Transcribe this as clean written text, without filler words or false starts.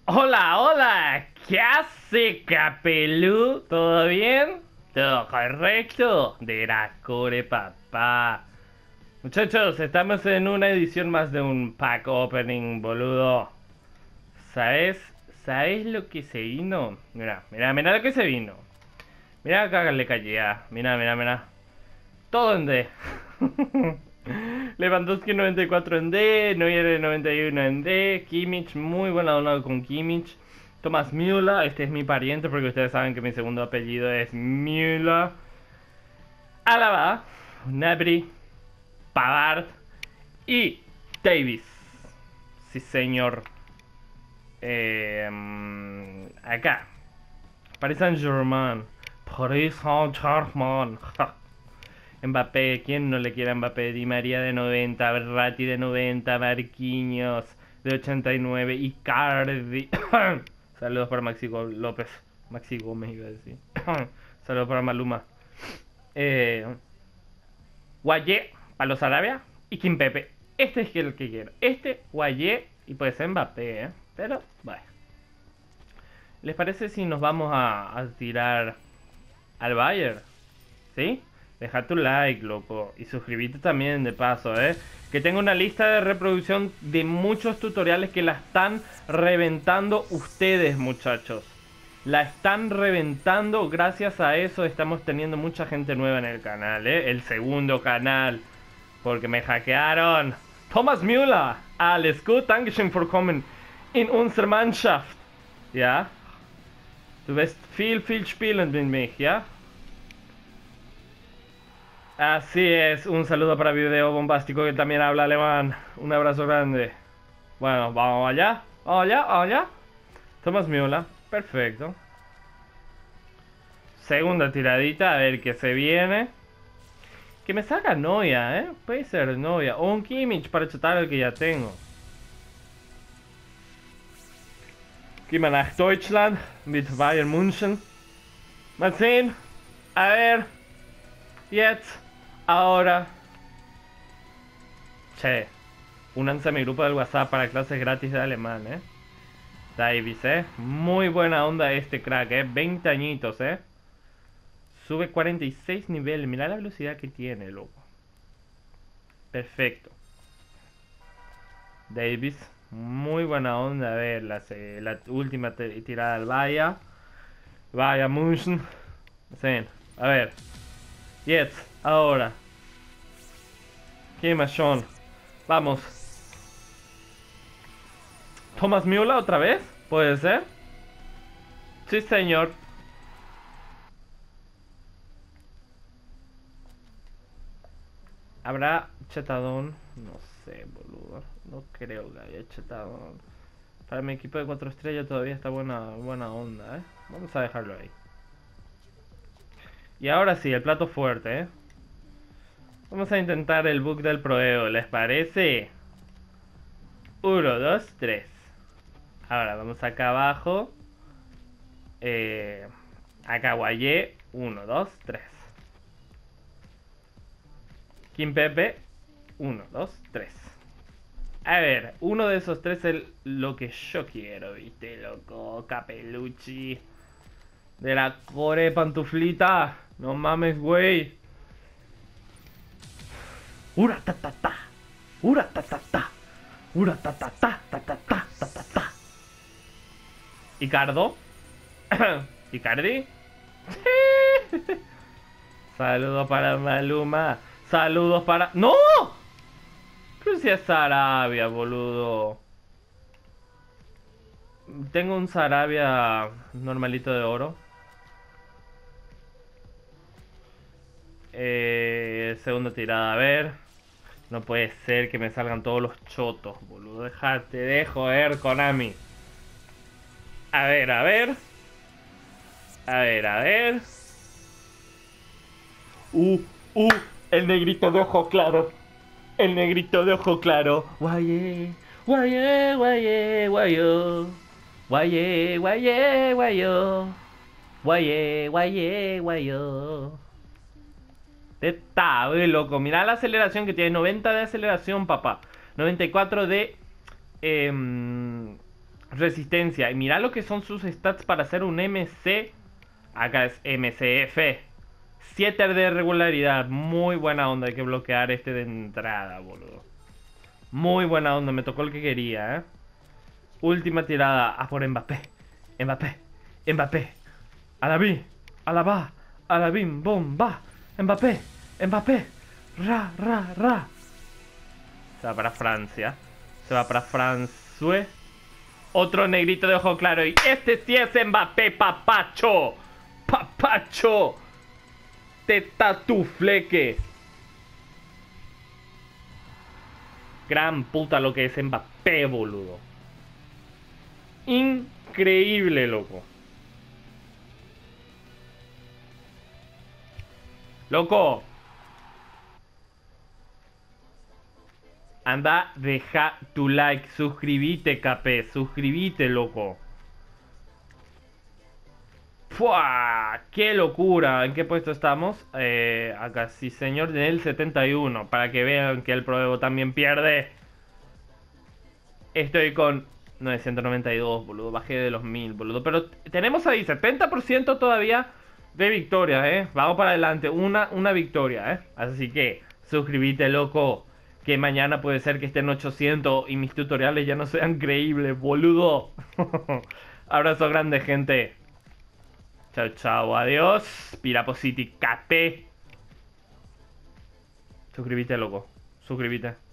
Hola, hola, ¿qué hace, Capelú? ¿Todo bien? ¿Todo correcto? De la core, papá. Muchachos, estamos en una edición más de un pack opening, boludo. ¿Sabes? ¿Sabes lo que se vino? Mira lo que se vino. Mira acá le calle, mira. Todo en D. Lewandowski 94 en D, Neuer 91 en D, Kimmich, muy buena onda con Kimmich. Thomas Müller, este es mi pariente porque ustedes saben que mi segundo apellido es Müller. Alaba, Gnabry, Pavard y Davis. Sí, señor. Acá. Paris Saint-Germain. Paris Saint-Germain. Mbappé, ¿quién no le quiere a Mbappé? Di María de 90, Verratti de 90, Marquinhos de 89, Icardi. Saludos para Maxi López. Maxi Gómez iba a decir. Saludos para Maluma. Eh, Guayé para los Arabia y Kimpepe. Este es el que quiero. Este, Guayé y puede ser Mbappé, ¿eh? Pero, bueno. ¿Les parece si nos vamos a tirar al Bayern? ¿Sí? Deja tu like, loco. Y suscríbete también de paso, ¿eh? Que tengo una lista de reproducción de muchos tutoriales que la están reventando ustedes, muchachos. La están reventando. Gracias a eso estamos teniendo mucha gente nueva en el canal, ¿eh? El segundo canal. Porque me hackearon. Thomas Müller. Alles gut. Dankeschön for coming in unsere Mannschaft. Ja? Du wirst viel spielen mit mich, ja? Así es, un saludo para Video Bombástico que también habla alemán. Un abrazo grande. Bueno, vamos allá. Vamos allá. Thomas Müller, perfecto. Segunda tiradita, a ver qué se viene. Que me salga Neuer, puede ser Neuer. O un Kimmich para chutar el que ya tengo. Gehen wir nach Deutschland mit Bayern München. Mal sehen. A ver. Jetzt. Ahora. Che. Únanse a mi grupo del WhatsApp para clases gratis de alemán, Davis, Muy buena onda este crack, 20 añitos, Sube 46 niveles. Mirá la velocidad que tiene, loco. Perfecto. Davis. Muy buena onda. A ver, la última tirada al Vaya München. Sí. A ver. Jetzt. Ahora. ¿Qué más, Sean? Vamos. ¿Thomas Müller otra vez? ¿Puede ser? Sí, señor. ¿Habrá chetadón? No sé, boludo. No creo que haya chetadón. Para mi equipo de 4 estrellas todavía está buena onda, Vamos a dejarlo ahí. Y ahora sí, el plato fuerte, Vamos a intentar el bug del Proeo, ¿les parece? 1, 2, 3. Ahora vamos acá abajo. Acá Guayé. 1, 2, 3. Kim Pepe. 1, 2, 3. A ver, uno de esos tres es lo que yo quiero, ¿viste, loco? Capelucci. De la core pantuflita. No mames, güey. Ura ta ta ta. Ura ta ta ta. Ura ta ta ta ta ta ta ta ta ta. Icardo. Icardi. Saludos para Maluma. Saludos para... ¡No! Pero si es Sarabia, boludo. Tengo un Sarabia normalito de oro. Segunda tirada, a ver. No puede ser que me salgan todos los chotos, boludo. Dejate de joder, Konami. A ver, a ver. A ver, a ver. El negrito de ojo claro. El negrito de ojo claro. Guaye, guaye, guaye, guayo. Guaye, guaye, guayo. Guaye, guaye, guayo. Está, loco. Mirá la aceleración que tiene. 90 de aceleración, papá. 94 de resistencia. Y mira lo que son sus stats para hacer un MC. Acá es MCF. 7 de regularidad. Muy buena onda. Hay que bloquear este de entrada, boludo. Muy buena onda. Me tocó el que quería, Última tirada. A por Mbappé. Mbappé. Mbappé. A la bi. A la va. A la bim. Bom. Va. Mbappé. Mbappé. Ra. Ra. Ra. Se va para Francia. Se va para Francia. Otro negrito de ojo claro. Y este sí es Mbappé, papacho. Papacho. Te tatufleque. Gran puta lo que es Mbappé, boludo. Increíble, loco. Loco. Anda, deja tu like, suscríbete, capé, suscríbete, loco. ¡Fua! ¡Qué locura! ¿En qué puesto estamos? Acá sí, señor, en el 71. Para que vean que el Pro también pierde. Estoy con 992, boludo. Bajé de los 1000, boludo. Pero tenemos ahí 70% todavía de victorias, Vamos para adelante. Una victoria, Así que suscríbete, loco. Que mañana puede ser que estén 800 y mis tutoriales ya no sean creíbles, boludo. Abrazo grande, gente. Chao, chao, adiós. Pirapo City, KT. Suscríbete, loco. Suscríbete.